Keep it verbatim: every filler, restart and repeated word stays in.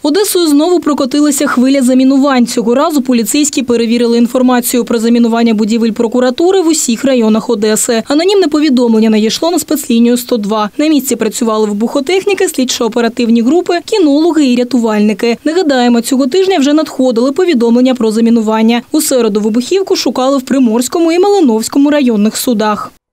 Одесою знову прокотилася хвиля замінувань. Цього разу поліцейські перевірили інформацію про замінування будівель прокуратури в усіх районах Одеси. Анонімне повідомлення надійшло на спецлінію сто два. На місці працювали вибухотехніки, слідчо-оперативні групи, кінологи і рятувальники. Нагадаємо, цього тижня вже надходили повідомлення про замінування. У середу вибухівку шукали в Приморському і Малиновському районних судах.